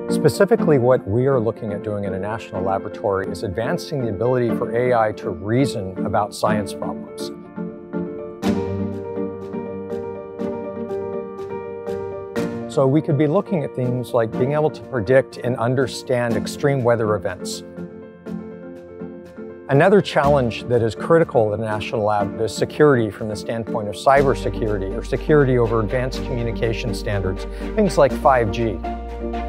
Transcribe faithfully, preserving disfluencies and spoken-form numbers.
Specifically, what we are looking at doing in a national laboratory is advancing the ability for A I to reason about science problems. So we could be looking at things like being able to predict and understand extreme weather events. Another challenge that is critical in a national lab is security from the standpoint of cybersecurity or security over advanced communication standards, things like five G.